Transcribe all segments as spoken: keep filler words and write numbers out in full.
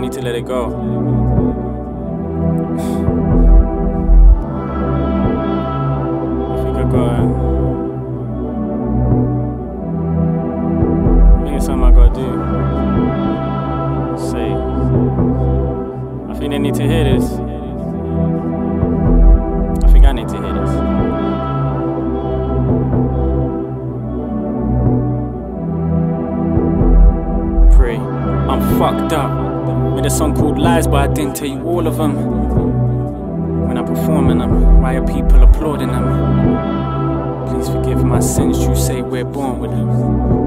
need to let it go. I think I gotta. I think it's something I gotta do. Say. I think they need to hear this. I think I need to hear this. Pray. I'm fucked up. Made a song called Lies, but I didn't tell you all of them. When I'm performing them, why are people applauding them? Please forgive my sins, you say we're born with them.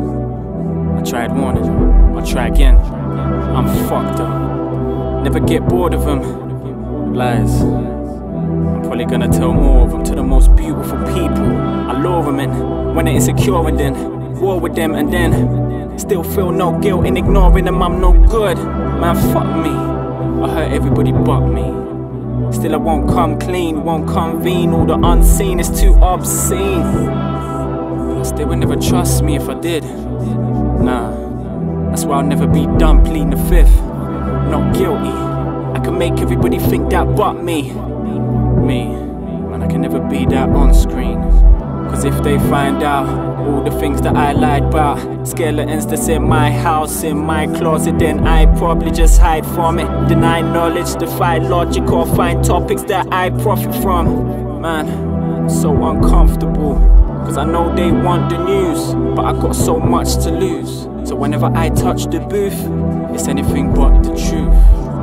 I tried warning them, I'll try again. I'm fucked up. Never get bored of them. Lies. I'm probably gonna tell more of them to the most beautiful people. I lure them in when they're insecure and then war with them and then still feel no guilt in ignoring them. I'm no good. Man, fuck me. I hurt everybody but me. Still I won't come clean, won't convene. All the unseen is too obscene. Plus they would never trust me if I did. Nah, that's why I'll never be done pleading the fifth. Not guilty. I can make everybody think that but me. Me, man, I can never be that on screen. Cause if they find out all the things that I lied about, skeletons that's in my house, in my closet, then I probably just hide from it. Deny knowledge, defy logic, or find topics that I profit from. Man, I'm so uncomfortable, cause I know they want the news, but I got so much to lose. So whenever I touch the booth, it's anything but the truth.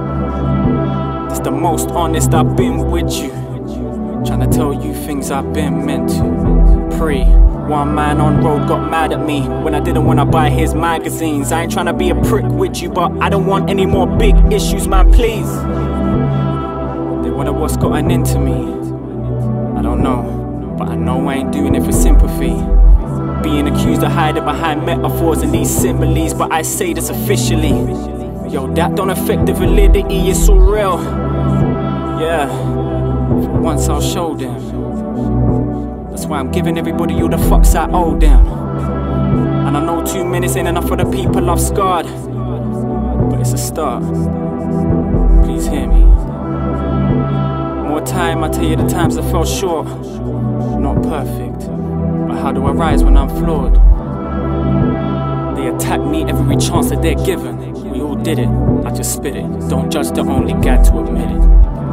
That's the most honest I've been with you, trying to tell you things I've been meant to. Pre, one man on road got mad at me when I didn't want to buy his magazines. I ain't trying to be a prick with you, but I don't want any more big issues, man, please. They wonder what's gotten into me. I don't know, but I know I ain't doing it for sympathy. Being accused of hiding behind metaphors and these similes, but I say this officially. Yo, that don't affect the validity, it's all real. Yeah, for once I'll show them. That's why I'm giving everybody all the fucks I owe them. And I know two minutes ain't enough for the people I've scarred, but it's a start. Please hear me. More time, I tell you the times I fell short. Not perfect, but how do I rise when I'm flawed? They attack me every chance that they're given. We all did it, I just spit it. Don't judge the only guy to admit it.